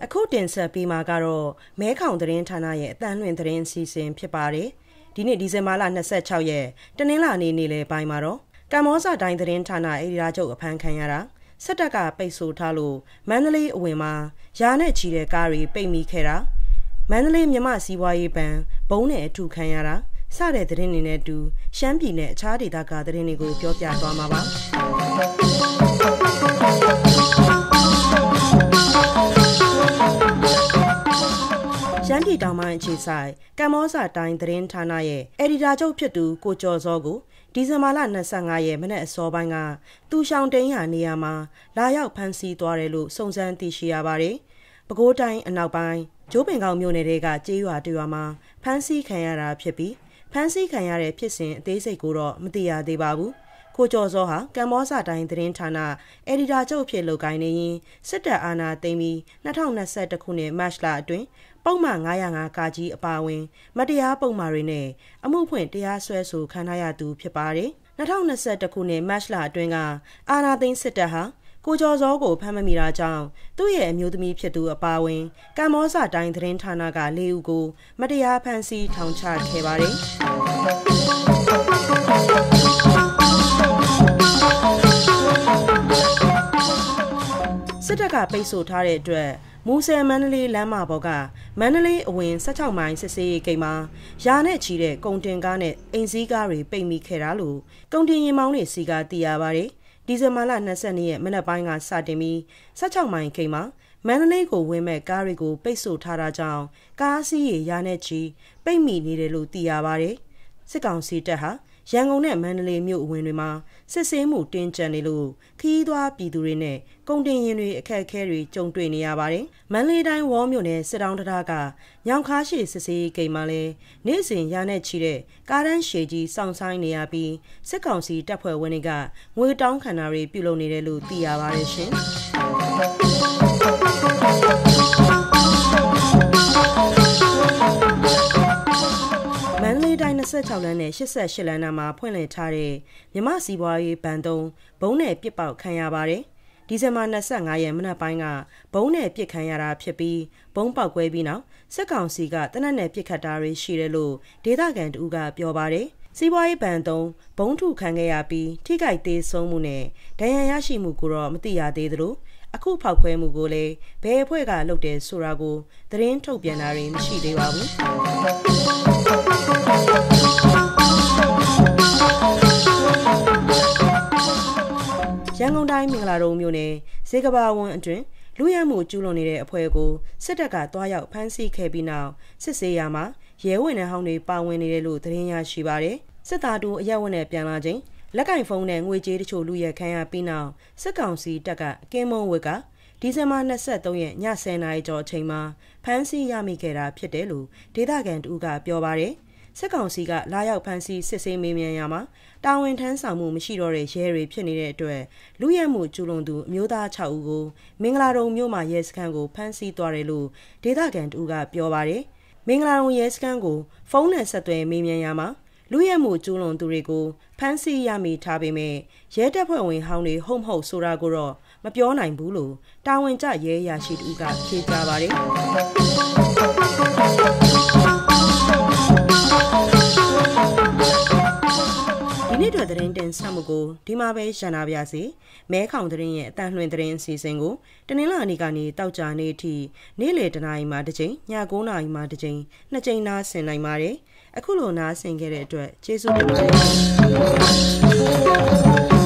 အခုတင်ဆက်ပြီးမှာကတော့မဲခေါင်သတင်းဌာနရဲ့အတန်းလွှင့်သတင်းစီစဉ်ဖြစ်ပါတယ်။ဒီနေ့ဒီဇင်ဘာလ26ရက်တနင်္လာနေ့နေ့လယ်ပိုင်းမှာတော့ကမ္ဘောဇတိုင်းသတင်းဌာနအေဒီရာချုပ်အဖမ်းခံရတာစစ်တပ်ကပိတ်ဆို့ထားလို့မန္တလေးအဝင်မှာရာနဲ့ချီတဲ့ကားတွေပိတ်မိခဲ့တာမန္တလေးမြမစီးပွားရေးဘဏ်ဘုံနဲ့အထူခံရတာစတဲ့သတင်းတွေနဲ့အတူရှမ်းပြည်နယ်အခြားဒေသကသတင်းတွေကိုပြောပြသွားမှာပါရှမ်းပြည်တောင်ပိုင်းအခြေဆိုင်ကမ္ဘောဇတိုင်းသတင်းဌာနရဲ့အယ်ဒီတာချုပ်ဖြစ်သူကိုကျော်စောကိုဒီဇင်ဘာလ25ရက်မနက်အစောပိုင်းကသူရှောင်းတိန်ရနေရာမှာလာရောက်ဖမ်းဆီးသွားတယ်လို့စုံစမ်းသိရှိရပါတယ်။ပဲခူးတိုင်းအနောက်ပိုင်းကျိုးပင်ကောက်မြို့နယ်တွေကကျေးရွာတရွာမှာဖမ်းဆီးခံရတာဖြစ်ပြီးဖမ်းဆီးခံရတဲ့ဖြစ်စဉ်အသေးစိတ်ကိုတော့မသိရသေးပါဘူး။ကိုကျော်စောဟာကမ္ဘောဇတိုင်းသတင်းဌာနအယ်ဒီတာချုပ်ဖြစ်လုပ်ကိုင်နေရင်စစ်တပ်အာဏာသိမ်းပြီး2021ခုနှစ်မတ်လအတွင်းပုံမှန်905ကာကြီးအပါအဝင်မတရားပုံမှားတွေနဲ့အမှုဖွင့်တရားစွဲဆိုခံရသူဖြစ်ပါတယ်။2021ခုနှစ်မတ်လအတွင်းကအာဏာသိမ်းစစ်တပ်ဟာကိုကျော်စောကိုဖမ်းမမိတာကြောင့်သူ့ရဲ့အမျိုးသမီးဖြစ်သူအပါအဝင်ကမ္ဘောဇတိုင်းသတင်းဌာနက4ဦးကိုမတရားဖမ်းဆီးထောင်ချခဲ့ပါတယ်။စစ်တပ်ကပိတ်ဆို့ထားတဲ့အတွက်မူဆယ်မန္တလေးလမ်းမပေါ်ကမန္တလေးအဝင်16မိုင်စစ်စေးဂိတ်မှာရာနဲ့ချီတဲ့ကုန်တင်ကားနဲ့အိမ်စီးကားတွေပိတ်မိခဲ့တာလို့ကုန်တင်ယာဉ်မောင်းတွေစီကသိရပါတယ်။ဒီဇင်ဘာလ22ရက်မနက်ပိုင်းကစတင်ပြီး16မိုင်ဂိတ်မှာမန္တလေးကိုဝင်မဲ့ကားတွေကိုပိတ်ဆို့ထားတာကြောင့်ကားစီးရေရာနဲ့ချီပိတ်မိနေတယ်လို့သိရပါတယ်။စစ်ကောင်စီတပ်ဟာရန်ကုန်နဲ့မန္တလေးမြို့အဝင်တွေမှာစစ်ဆေးမှုတင်းကျပ်နေလို့ခီးသွွားပြည်သူတွေနဲ့ကုန်တင်ယာဉ်တွေအခက်အခဲတွေကြုံတွေ့နေရပါတယ်။မန္တလေးတိုင်းဝေါမြို့နယ်စစ်တောင်းတရားကညောင်ခါရှိစစ်ဆေးဂိတ်မှာလည်းနေ့စဉ်ရနဲ့ချီတဲ့ကားတန်းရှည်ကြီးစောင့်ဆိုင်းနေရပြီးစစ်ကောင်စီတပ်ဖွဲ့ဝင်တွေကငွေတောင်းခံတာတွေပြုလုပ်နေတယ်လို့သိရပါတယ်ရှင်။မန္တလေးတိုင်း26လမ်းနဲ့88လမ်းနာမှာဖွင့်လှစ်ထားတဲ့မြမစီးပွားရေးဘဏ်သုံးဘုံနဲ့ပစ်ပေါက်ခံရပါတယ်။ဒီဇင်ဘာ25ရက်မနက်ပိုင်းကဘုံနဲ့ပစ်ခံရတာဖြစ်ပြီးဘုံပေါက်ကွဲပြီးနောက်စစ်ကောင်စီကတနက်နဲ့ပစ်ခတ်တာတွေရှိတယ်လို့ဒေသခံတူကပြောပါတယ်။စီးပွားရေးဘဏ်သုံးဘုံထုခံခဲ့ရပြီးထိခိုက်သေးဆုံးမှုနဲ့ဒဏ်ရာရရှိမှုကိုတော့မသိရသေးသလိုအခုဖောက်ခွဲမှုကိုလည်းဘယ်အဖွဲ့ကလုပ်တယ်ဆိုတာကိုသတင်းထုတ်ပြန်တာတွေမရှိသေးပါဘူး။ရန်ကုန်တိုင်းမင်္ဂလာတုံမြို့နယ်ဇေကဘာဝန်းအတွင်းလူရဲမှုကျူးလွန်နေတဲ့အဖွဲ့ကိုစစ်တပ်ကတွားရောက်ဖမ်းဆီးခဲ့ပြီးနောက်စစ်ဆေးရမှာရဲဝင်တဲ့ဟောင်းတွေပါဝင်နေတယ်လို့သတင်းရရှိပါတယ်။စစ်သားတို့အရက်ဝတ်နဲ့ပြန်လာခြင်းလက်ကင်ဖုန်းနဲ့ငွေကြေးတချို့လူရဲခံရပြီးနောက်စစ်ကောင်စီတပ်ကအကင်းမုံဝက်ကဒီဇင်ဘာ23ရက်ည10:00နာရီကျော်အချိန်မှာဖမ်းဆီးရမိခဲ့တာဖြစ်တယ်လို့ဒေသခံတူကပြောပါတယ်။စစ်ကောင်စီကလာရောက်ဖမ်းဆီးစစ်ဆေးမေးမြန်းရမှာတာဝန်ထမ်းဆောင်မှုမရှိတော့တဲ့ရဲတွေဖြစ်နေတဲ့အတွက်လူရဲမှုကျူးလွန်သူအမျိုးသား6ဦးကိုမင်္ဂလာတုံမြို့မှာရဲစခန်းကိုဖမ်းဆီးသွားတယ်လို့ဒေသခံတူကပြောပါတယ်။မင်္ဂလာတုံရဲစခန်းကိုဖုန်းနဲ့ဆက်သွယ်မေးမြန်းရမှာလူရဲမှုကျူးလွန်သူတွေကိုဖမ်းဆီးရမိထားပေမဲ့ရဲတပ်ဖွဲ့ဝင်ဟောင်းတွေဟုတ်မဟုတ်ဆိုတာကိုတော့မပြောနိုင်ဘူးလို့တာဝန်ကျရဲရရှိသူကဖြေကြားပါတယ်။ဒီနေ့တွေ့သတင်းတင်ဆက်မှုကိုဒီမှာပဲရှင်းနာပါစေ။မဲခေါင်သတင်းရဲ့အတန်းလွှင့်သတင်းအစီအစဉ်ကိုတနင်္လာနေ့ကနေတောက်ကြနေ့အထိနေ့လယ်တနာရီမှတစ်ကြိမ်ည9:00နာရီမှတစ်ကြိမ်နှစ်ကြိမ်နားဆင်နိုင်ပါတယ်။အခုလိုနားဆင်ခဲ့တဲ့အတွက်ကျေးဇူးတင်ပါတယ်။